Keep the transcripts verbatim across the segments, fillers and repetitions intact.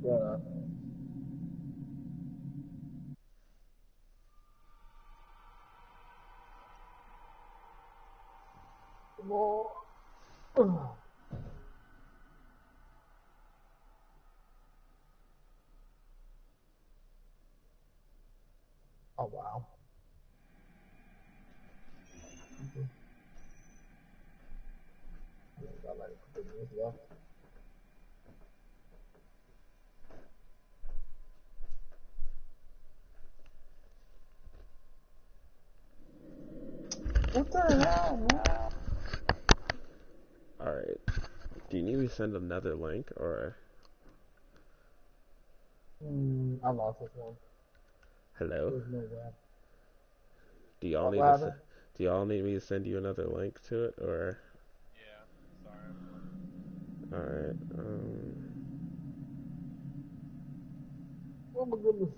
Uh, more. Oh wow. Okay. Got like fifteen minutes left. What the hell, man? Alright. Do you need me to send another link, or... Hmm, I lost this one. Hello? There's no way. Do y'all What need to happened? se- Do y'all need me to send you another link to it, or... Yeah, sorry. Alright, um... Oh my goodness.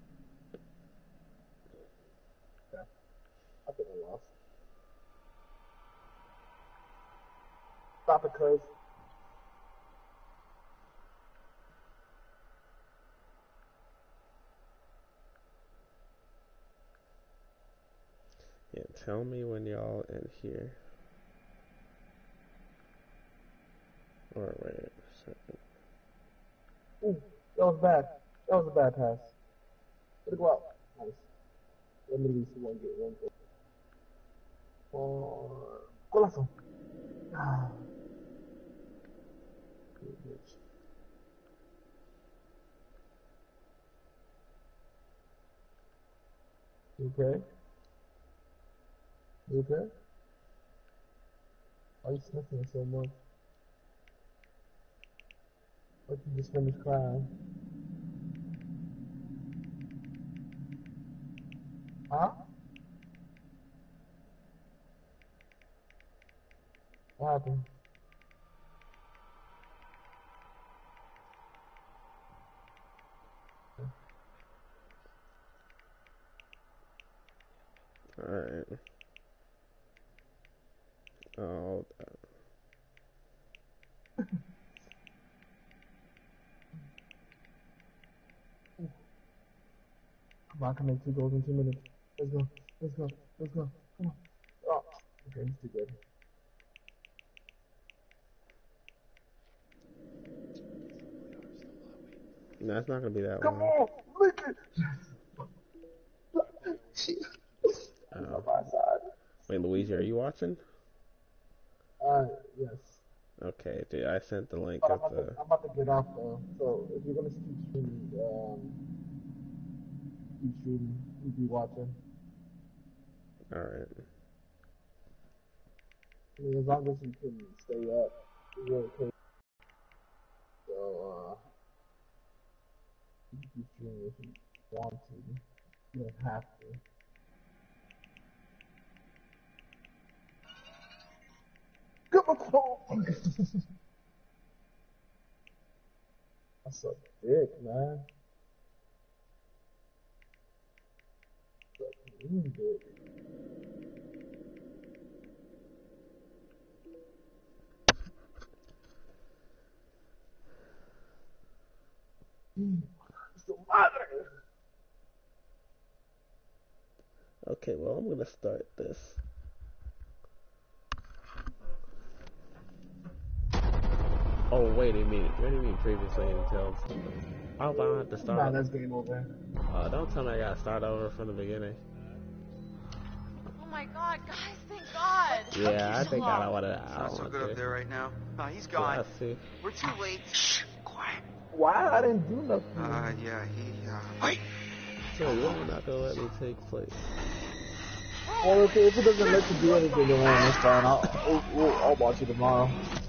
Okay. I think I lost. Stop it, cuz. Yeah, tell me when y'all in here. Or wait a second. Ooh, that was bad. That was a bad pass. Let it go out. Nice. Let me at least one get one goal. Or golazo. Ah. Good bitch. You okay? You okay? Why are you sniffing so much? Like you just finished crying. Huh? What happened? Alright. Oh, Come on, I can make two goals in two minutes. Let's go. Let's go. Let's go. Come on. Oh, okay, he's too good. no, it's not gonna be that Come long. on, lick it. He's Oh. on my side. Wait, Luigi, are you watching? Uh, yes. Okay, dude, I sent the link But I'm at about, to, the... I'm about to get off though. So if you're gonna keep streaming, um, keep streaming, keep be watching. Alright. I mean, as long as you can stay up, you're okay. So, uh, you can keep streaming if you want to. You don't have to. Come on! That's a dick, man. That's a mean dick. Su madre! Okay, well, I'm gonna start this. Oh, wait a minute. What do you mean previously until something? Oh, but I don't have to start Nah, up. that's game over. Uh, don't tell me I gotta start over from the beginning. Oh my god, guys, thank God! Yeah, I so think long. I wanna. It's I not so want good to. up there right now. Uh, he's gone. Yeah, I see. We're too late. Shh, quiet. Why? I didn't do nothing. Uh, yeah, he, uh... Wait! So you're not gonna let me take place. Well, okay, if it doesn't let you do anything, then that's fine. I'll, I'll, we'll, I'll watch it tomorrow.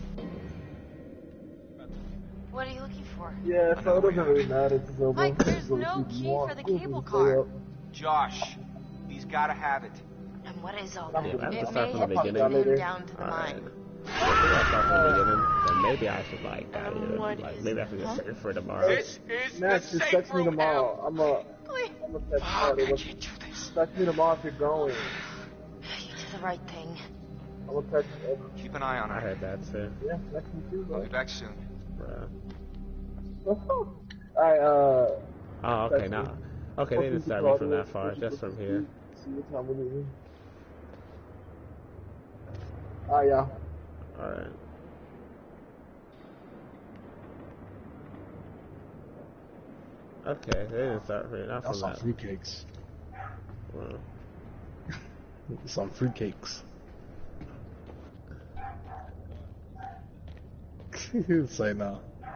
What are you looking for? Yeah, so it doesn't really matter. It's over. Mike, there's Go no sleep key more. for the Go cable stay car. up. Josh, he's gotta have it. And what is all I'm that? Yeah, I have to It start may from have the taken beginning. him down to the Alright. mine. If I start from the beginning, then maybe I should like, And uh, what like is maybe I it, should huh? just save for tomorrow. This is Max, the just safe text me room, tomorrow. Em. I'm a, Please. I'm a text Fuck, you. I can't do this. Text me tomorrow if you're going. You did the right thing. I'm gonna text you. Keep an eye on I her. heard that too. Yeah, text me too, I'll bro. be back soon. Bruh. Alright, uh. Oh, okay, That's now. me. Okay, they didn't start me from that far, just from here. See what time it is. Alright, y'all. Alright. Okay, they didn't start me, not Y'all from some that. fruitcakes. Well, Some fruitcakes. Say no.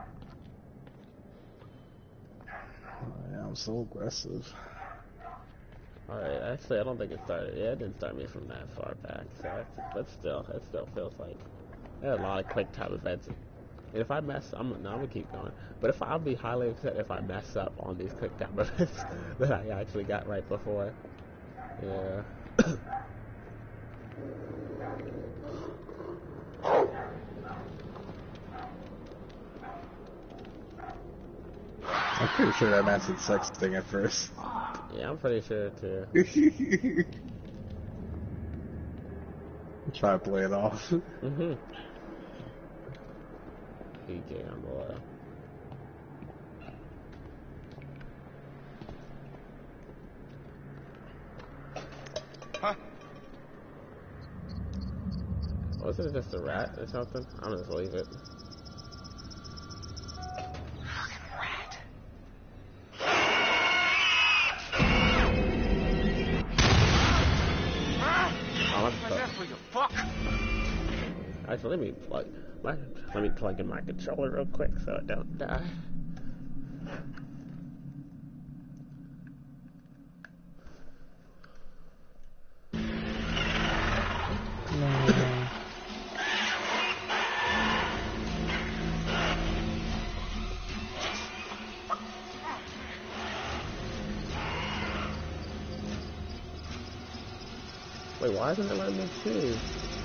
Yeah, I'm so aggressive. alright, actually, I don't think it started. Yeah, it didn't start me from that far back, so that's, but still, it still feels like there are a lot of quick time events. And if I mess, I'm no, I'm gonna keep going. But if I'll be highly upset if I mess up on these quick time events that I actually got right before. Yeah. I'm pretty sure that man said sexting at first. Yeah, I'm pretty sure too. Try to play it off. Mm-hmm. P J, I'm loyal. Huh? Wasn't it just a rat or something? I'm gonna just leave it. Fucking rat. Oh, what What's the that for you? Fuck! Actually, let me plug my, let me plug in my controller real quick so I don't die. Wait, why isn't it letting me choose?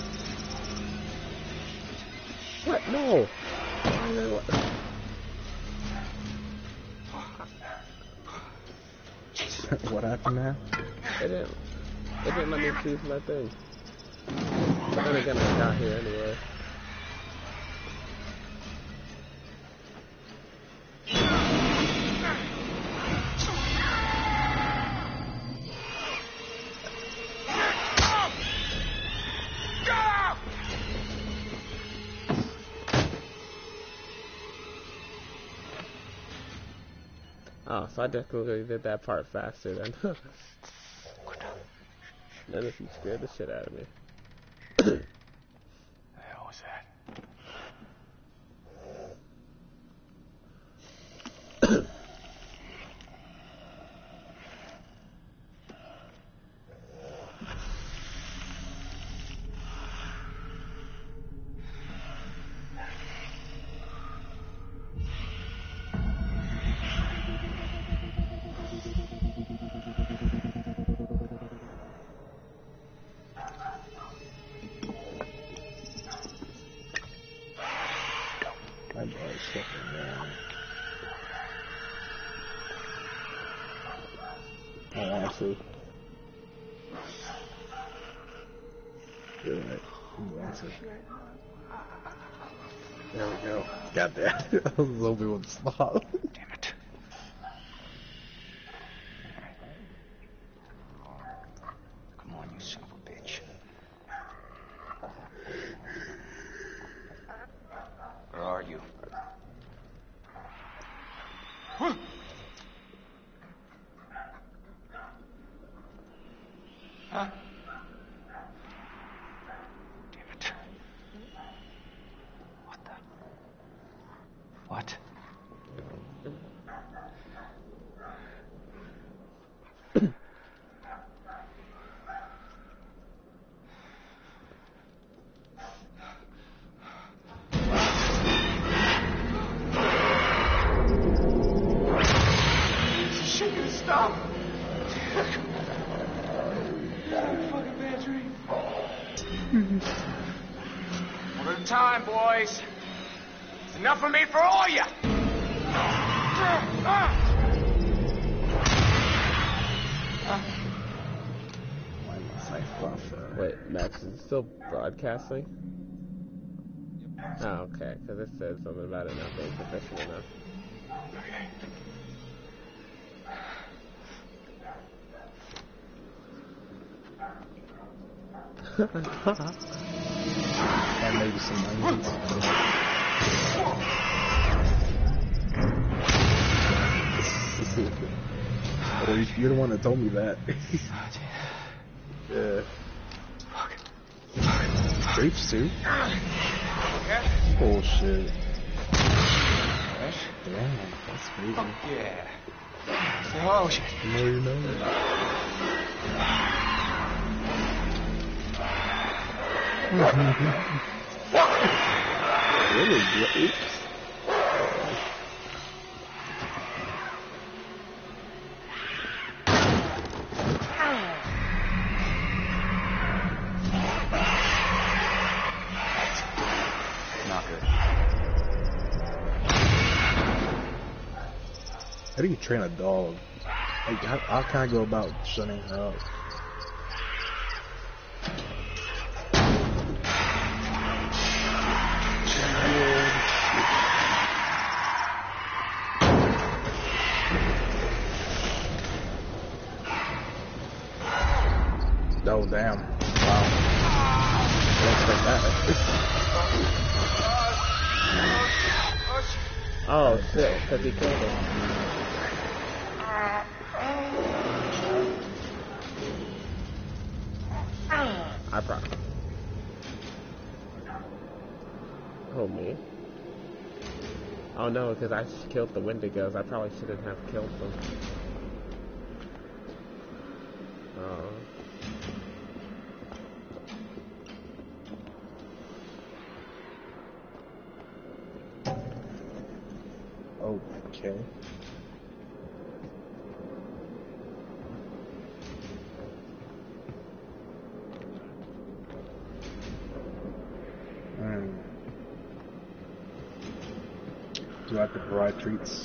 What? No! Why is it let- What happened now? It didn't, it didn't let me choose my thing. But then again, I got here anyway. Oh, so I definitely did that part faster then. Then if you scared the shit out of me. The hell was that? My boy's fucking man. I want to. You're right. You want to. There we go. Got that. I was hoping it would stop. Damn it. Come on, you son of a bitch. Where are you? Huh? Huh? Damn it. What the? What? Shit gonna stop. Fucking bad dream. One at a time, boys. It's enough of me for all of you. Why must I buffer? Wait, Max, is it still broadcasting? Oh, okay, because it said something about it not being professional enough. And maybe some onions. Oh, you're the one that told me that. Yeah. Grapes too? Bullshit. Damn, that's crazy. Yeah. Oh shit. No, you know. Really grapes? Not good. How do you train a dog? Like, how, how can I go about shutting her up? Oh, damn. Wow. Didn't expect that. Oh shit, because he killed him. I probably. Oh, me? Oh no, because I killed the Wendigos. I probably shouldn't have killed them. Oh. Okay. Hmm. Do I have to provide treats?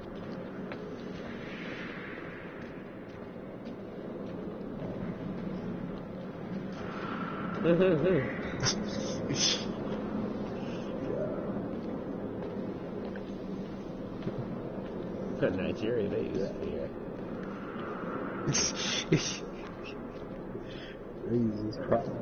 Nigeria, they use that here. Jesus Christ.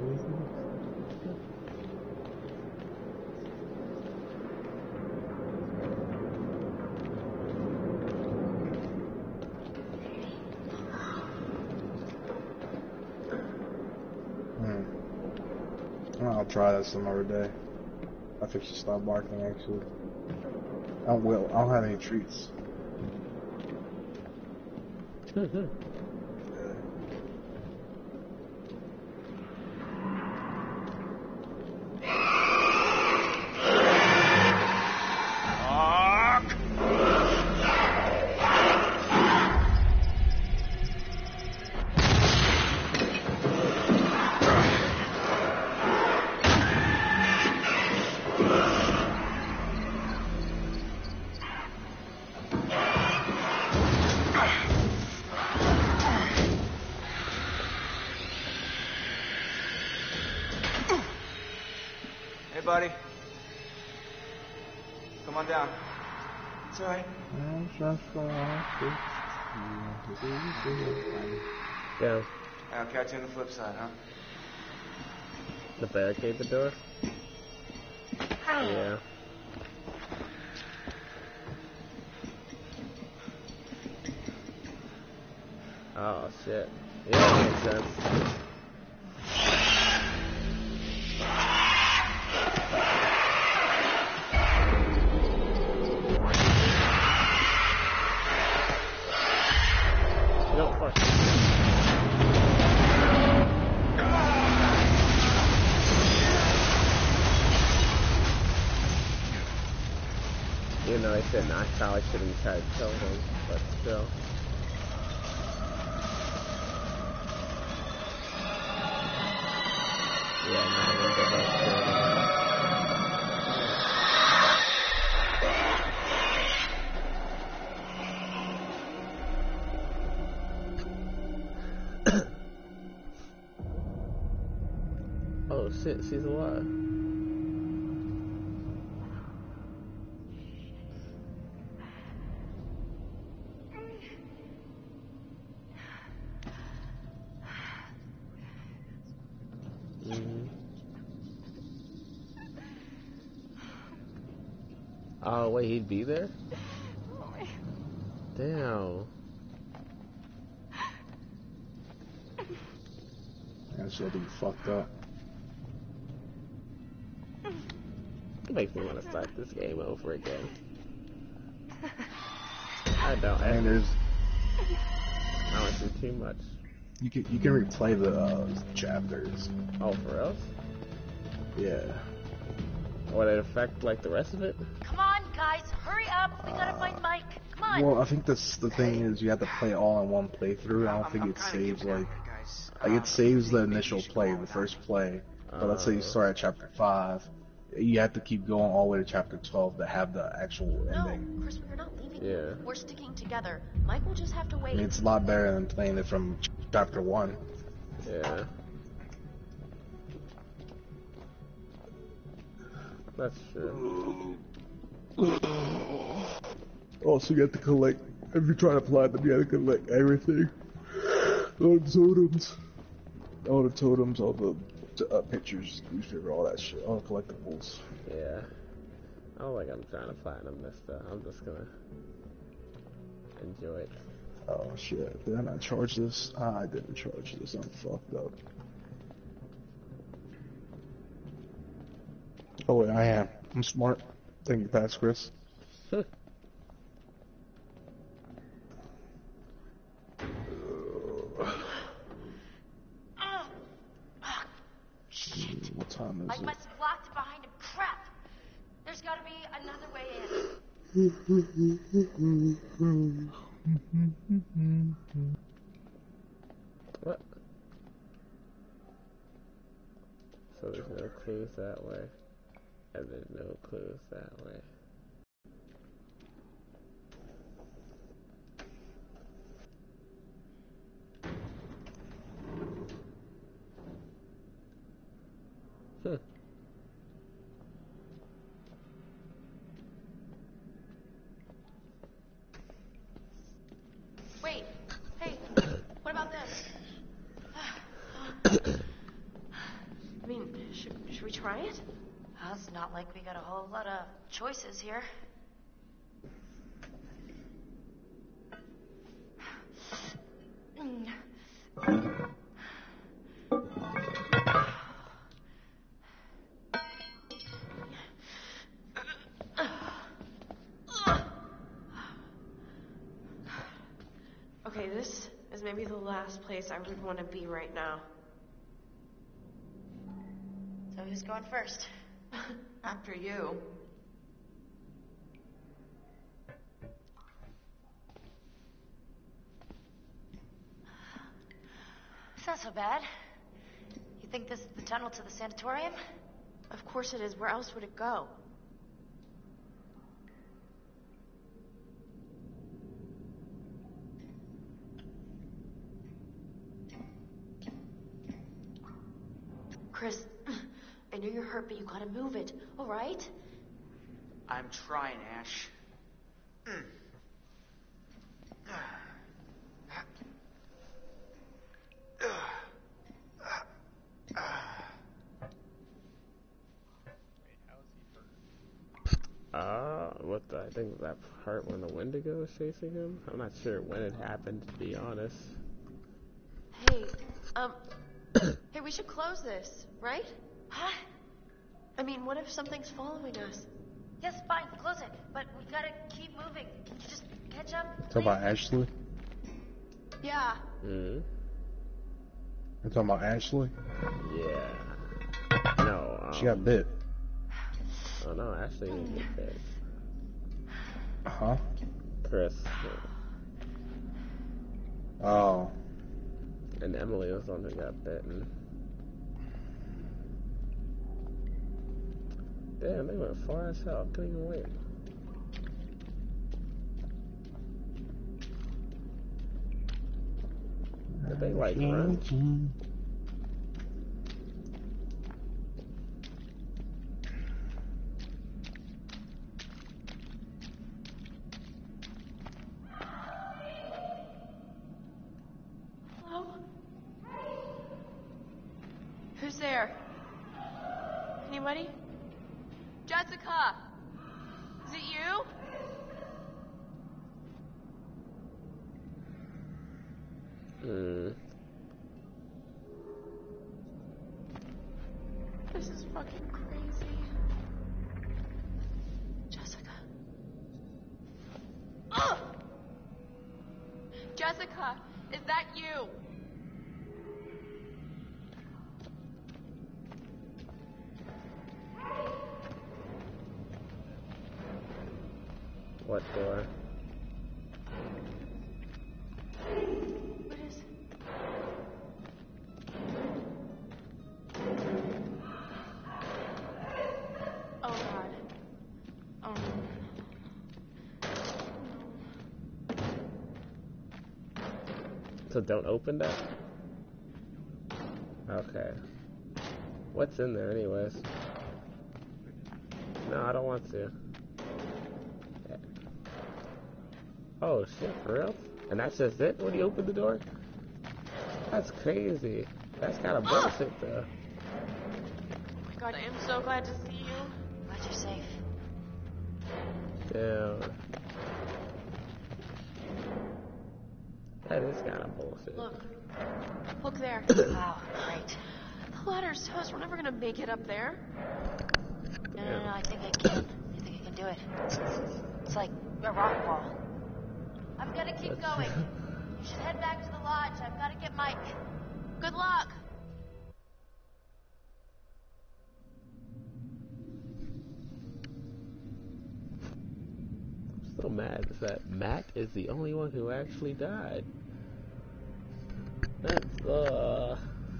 Hmm. I'll try that some other day. I think she stopped barking actually. I will. I don't have any treats. Hey, buddy. Come on down. It's alright. Yeah. I'll catch you on the flip side, huh? The barricade the door? Yeah. Oh shit. Yeah, that makes sense. No, fuck. Even though I said I probably shouldn't try to kill him, but still. Yeah, no, I'm gonna go back to Oh shit, she's alive. Oh wait, he'd be there? Oh my. Damn. That shit be fucked up. It makes me want to start this game over again. I don't. I I, mean, there's I don't do too much. you can you can replay the uh, chapters. Oh, for real? Yeah. Would it affect like the rest of it? Come on, guys, hurry up. We gotta Uh, find Mike. Come on. Well, I think this the thing is you have to play it all in one playthrough. I don't I'm- think I'm it kinda saves giving up like here, guys. like Um, it saves the maybe you initial should play, calm the down. first play. But let's say you Uh, start at chapter five, you have to keep going all the way to chapter twelve to have the actual No, ending. Chris, we're not leaving. Yeah. We're sticking together. Mike will just have to I wait. mean, it's a lot better than playing it from ch- chapter one. Yeah. That's true. Also, you have to collect, if you're trying to platinum, you have to collect everything. All the totems. All the totems, all the uh, pictures, newspaper, all that shit, all the collectibles. Yeah. I don't think I'm trying to platinum this stuff. I'm just gonna enjoy it. Oh shit, did I not charge this? Ah, I didn't charge this, I'm fucked up. Oh wait, I am. I'm smart. Thank you, Pass Chris. Oh, oh, shit. What time is Mike it? must have locked it behind him. Crap. There's gotta be another way in. What? So there's no clues that way. And there's no clues that way. Hmm. Wait, hey, what about this? I mean, should, should we try it? Well, it's not like we got a whole lot of choices here. Okay, this is maybe the last place I would want to be right now. So who's going first? After you. It's not so bad. You think this is the tunnel to the sanatorium? Of course it is. Where else would it go? Chris, I know you're hurt, but you gotta move it, all right? I'm trying, Ash. Mm. Wait, how is he hurt? Uh, what the, I think that part when the Wendigo was chasing him? I'm not sure when it happened, to be honest. Hey, um, hey, we should close this, right? Huh? I mean, what if something's following us? Yes, fine, close it. But we gotta keep moving. Can you just catch up? Talking about please? Ashley? Yeah. Hmm? You talking about Ashley? Yeah. No, um, She got bit. Oh no, Ashley didn't get bit. Huh? Chris. Oh. And Emily was the one who got bitten. Damn, they went far as hell. Couldn't even wait. Did they like run? Hello? Who's there? Anybody? Jessica! Is it you? Hmm. This is fucking crazy. Jessica. Ugh! Jessica, is that you? What door? What is... Oh god. Oh no. So don't open that? Okay. What's in there anyways? No, I don't want to. Oh shit, for real? And that's just it when you open the door? That's crazy. That's kind of bullshit though. Oh my god, I am so glad to see you. Glad you're safe. Damn. That is kind of bullshit. Look. Look there. Wow, great. The ladder's toast. We're never gonna make it up there. No, no, no, I think I can. I think I can do it. It's like a rock wall. I've got to keep going. You should head back to the lodge. I've got to get Mike. Good luck. I'm so mad is that Matt is the only one who actually died. That's, uh...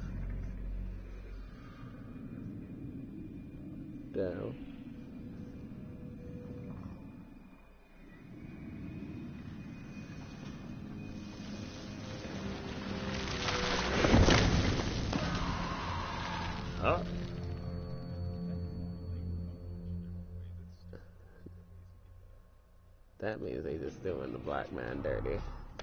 Damn. Oh. That means they just doing the black man dirty.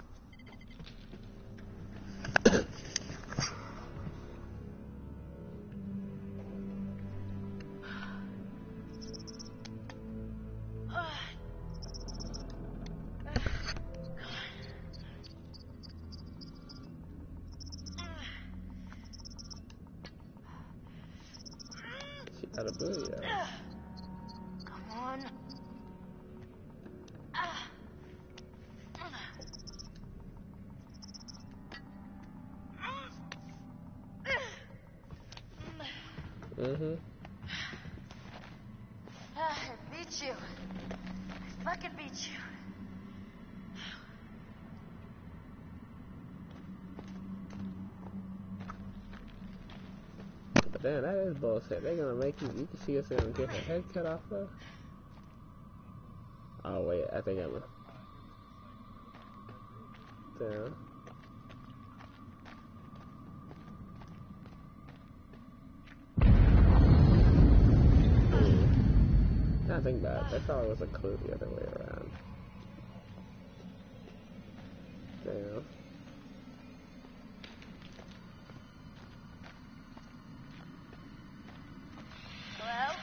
She got a booty out. Come on. Mm-hmm. I beat you. I fucking beat you. But damn, that is bullshit. They're gonna make you, you can see us gonna get her head cut off though. Oh wait, I think I'm a... Damn. I think that. I thought it was a clue the other way around. Damn. Hello?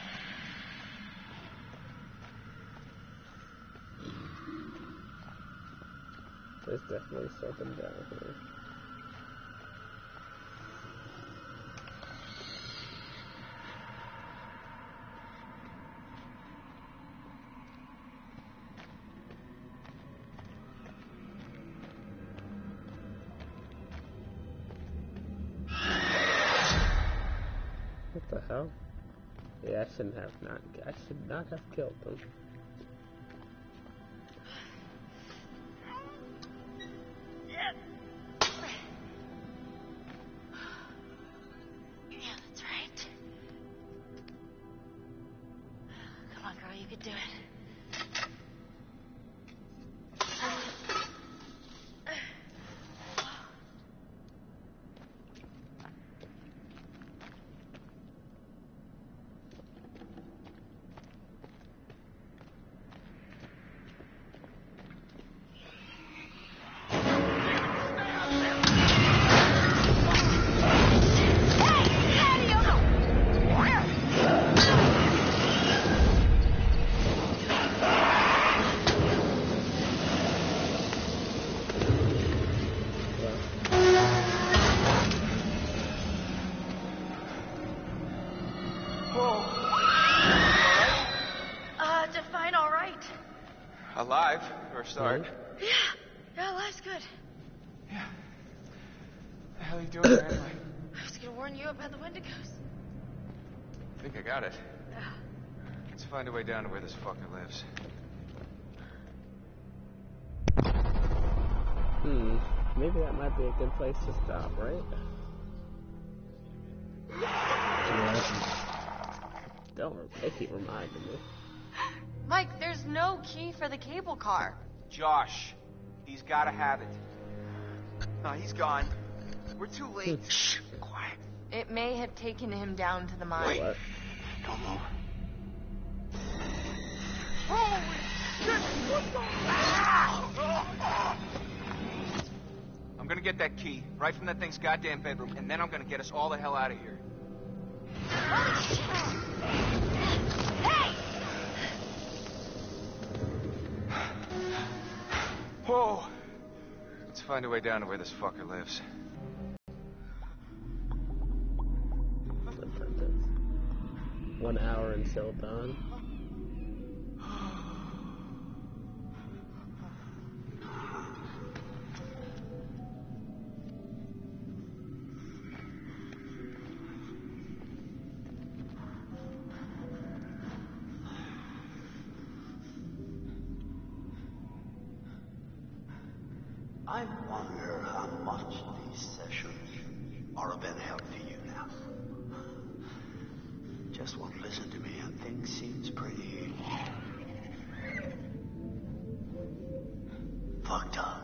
There's definitely something down here. What the hell? Yeah, I shouldn't have not. I should not have killed them. Yeah, that's right. Come on, girl, you can do it. Alive, for a start. Yeah, yeah, life's good. Yeah. What the hell are you doing there anyway? I was gonna warn you about the Wendigos. I think I got it. Yeah. Let's find a way down to where this fucker lives. Hmm. Maybe that might be a good place to stop, right? Don't. They keep reminding me. Mike, there's no key for the cable car. Josh, he's gotta have it. No, he's gone. We're too late. Shh, quiet. It may have taken him down to the mine. Wait. What? Don't move. Holy shit! What the? Ah! I'm gonna get that key right from that thing's goddamn bedroom, and then I'm gonna get us all the hell out of here. Hey! Whoa! Let's find a way down to where this fucker lives. One hour until dawn. I wonder how much these sessions are of any help to you now. Just won't listen to me and things seems pretty fucked up.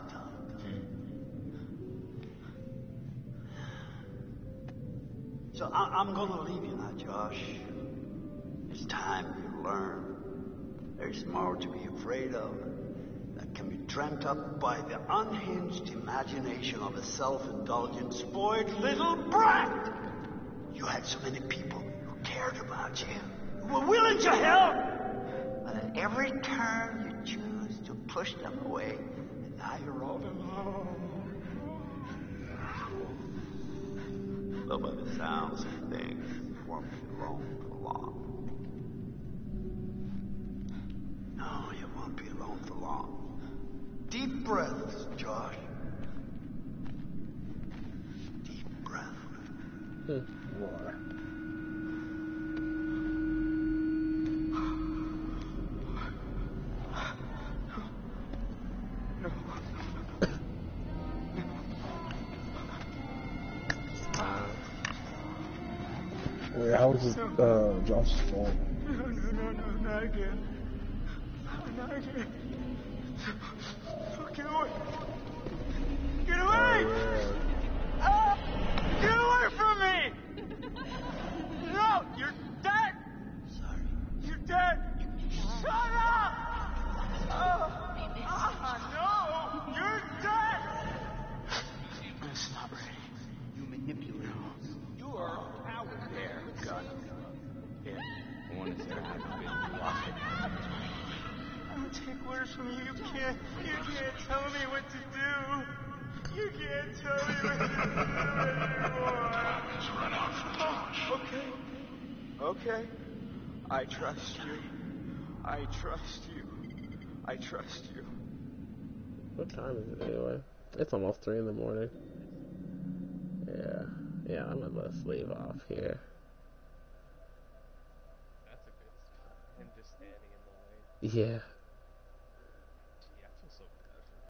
So I I'm gonna leave you now, Josh. It's time you learn. There's more to be afraid of that can be dreamt up by the unhinged imagination of a self-indulgent, spoiled little brat. You had so many people who cared about you, who were willing to help, but at every turn you choose to push them away, and now you're all alone. Though by the sounds of things, you won't be alone for long. No, you won't be alone for long. Deep breaths, Josh. Deep breath. Hmm. Why? Wait, how was it, uh, Josh's phone? No, no, no, no, not again. Not again. Get away! Get away! Ah! Get away from me! No! You're dead! Sorry. You're dead! Shut up! Oh, ah, no! You're dead! It's not ready. You manipulate. You are a coward there. Gun. Yeah. The one that's there hasn't been lost it. I'll take orders from you. You can't, you can't tell me what to do. You can't tell me what to do anymore. It's run out for Josh. Okay. Okay. I trust you. I trust you. I trust you. What time is it anyway? It's almost three in the morning. Yeah. Yeah, I'm gonna let's leave off here. That's a good start. Him just standing in the light. Yeah.